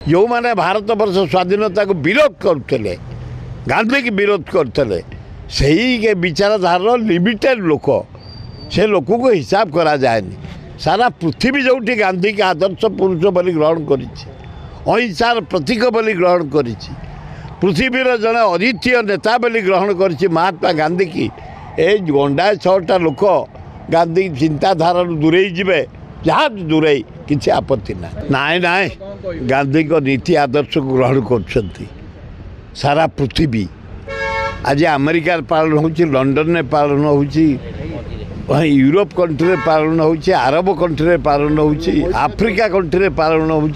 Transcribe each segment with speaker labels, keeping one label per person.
Speaker 1: जो माने भारत वर्ष स्वाधीनता को विरोध करते गांधी की विरोध करते सही के विचारधारा लिमिटेड लोक से लोक को हिसाब करा जाएनी। सारा पृथ्वी जोटी गांधी के आदर्श पुरुष बोली ग्रहण कर अहिंसार प्रतीक बोली ग्रहण कर पृथ्वीर जड़े अद्वितीय नेता बोली ग्रहण कर महात्मा गांधी की ए गंडाए 6टा लोक गांधी चिंताधारा दूरे जीवे जहाँ दूरे किसी आपत्ति ना नाई नाई गांधी को नीति आदर्श को ग्रहण कर सारा पृथ्वी आज अमेरिका पालन हो लंडन में पालन हो यूरोप कंट्री में पालन हो अरब कंट्री में पालन हो आफ्रिका कंट्री में पालन हो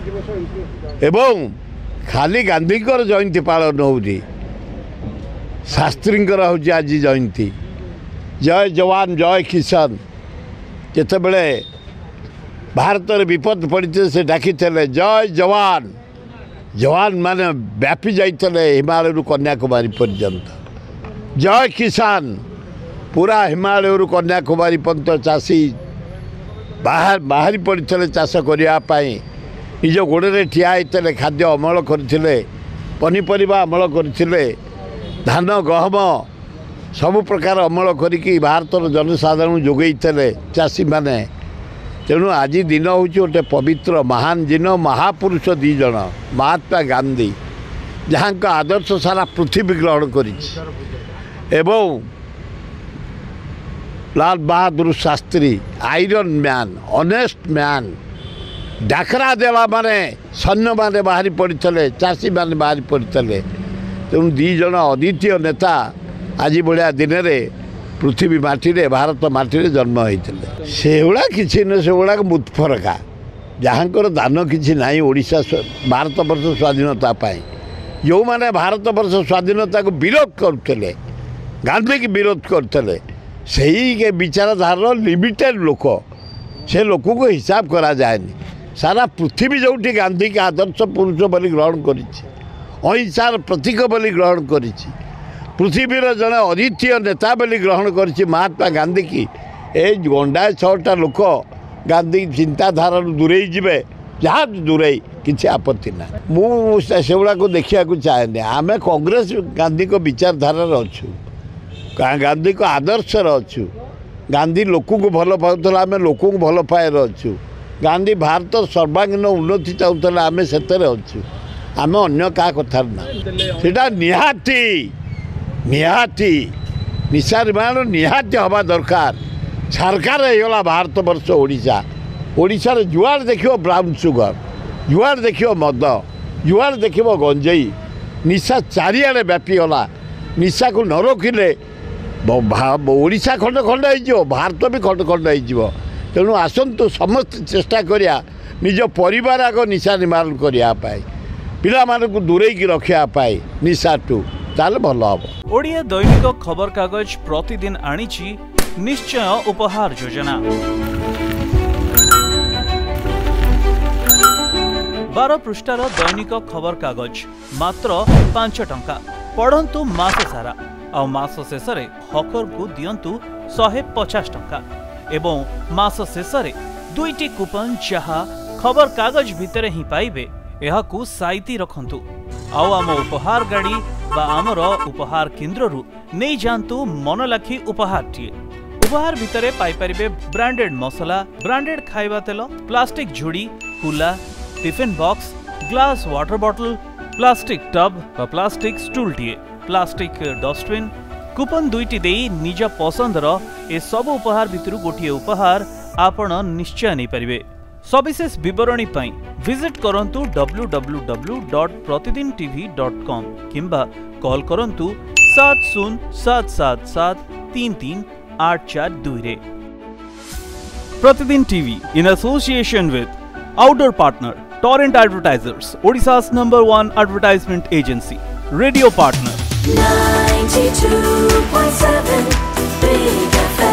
Speaker 1: खाली गांधी जयंती पालन हो शास्त्री आज जयंती जय जवान जय किसान जिते बड़े भारत विपद पड़ते से डाकी जय जवान जवान माने व्यापी जाते हिमालय कन्याकुमारी पर्यंत जय किसान पूरा हिमालय कन्याकुमारी पर्यंत चाषी बाहरी पड़ते चाष करने निज गोड़े ठिया होते खाद्य अमल करते पनीपरिया अमल करते धान गहम सबु प्रकार अमल करी भारतर जनसाधारण जोगैते चाषी माने तेणु आज दिन हूँ गोटे पवित्र महान दिन महापुरुष दी जन महात्मा गांधी जहाँ का आदर्श सारा पृथ्वी ग्रहण कर Lal Bahadur Shastri iron man honest man डाकरा देला माने सैन्य माने बाहरी पड़ते चाषी माने बाहरी पड़ते तेणु दी जन अद्वितीय नेता आज भाया दिन में पृथ्वी माटी रे भारत माटी रे जन्म होते से किसी न से मुतफरका जहाँ दान किसी ना ओडिशा भारत वर्ष स्वाधीनता जो माने भारत वर्ष स्वाधीनता को विरोध करते गांधी की विरोध करते सही के विचारधारा लिमिटेड लोक से लोक को हिसाब करा जाएनी। सारा पृथ्वी जोटी गांधी के आदर्श पुरुष बोली ग्रहण कर अहिंसार प्रतीक बोली ग्रहण कर पृथ्वीर जड़े अद्वितीय नेता बोली ग्रहण कर महात्मा गांधी की ए गंडाए 6टा लोक गांधी चिंताधारा दूरे जीवे जहाँ दूरे किसी आपत्ति ना मुझे को देखा चाहे आम कांग्रेस गांधी को विचारधारा अच्छु गांधी को आदर्श अच्छु गांधी लोक को भल पाला आम लोक को भल पाए अच्छु गांधी भारत सर्वांगीन उन्नति चाहूला आम से अच्छु आम अन्न क्या कथार ना सीटा निहाती निशा निवारण निहाती हवा दरकार सरकार होगा भारत वर्ष ओडिशा जुआड़ देखो ब्राउन सुगर जुआड़ देखो मद जुआड़ देखो गंजेई निशा चारिआडे व्यापीगला निशा को न रोकिले ओडिशा खंड खंड हो भारत भी खंड खंड हो तेणु आसतु समस्त चेष्टा करिया निज परिवार आग निशा निवारण करने पिला मानक दूरे की रखापी निशा टू ताले भल हम।
Speaker 2: ओडिया दैनिक खबर कागज प्रतिदिन आनिछि निश्चय उपहार योजना 12 पृष्ठार दैनिक खबर कागज मात्र 5 टंका पढ़ंतु मास सारा आ मास शेष हकर को दियंतु 150 टंका एवं मास शेष 2टी कूपन जहा खबर कागज भितर ही पाइबे एहाकू साइती रखंतु आउ आम उपहार गाड़ी बा आमर उपहार केन्द्र रु नहीं जानतु मन लाखी उपहार टीए उपहार भितरे पाई परिबे ब्रांडेड मसला ब्रांडेड खाइबा तेल प्लास्टिक झुड़ी कुला tiffin box glass water bottle plastic tub बा प्लास्टिक स्टूल टीए प्लास्टिक डस्टबिन कूपन 2टी देई निज पसंदर ए सब उपहार भितरु गोटिए उपहार आपण निश्चय नहीं परिबे। सविशेष विवरणी पाई विजिट करंतु www.pratidintv.com किंबा कॉल करंतु 7077733842 रे। प्रतिदिन TV in association with outdoor partner Torrent Advertisers, Odisha's #1 advertisement agency, radio partner 92.7 Big FM.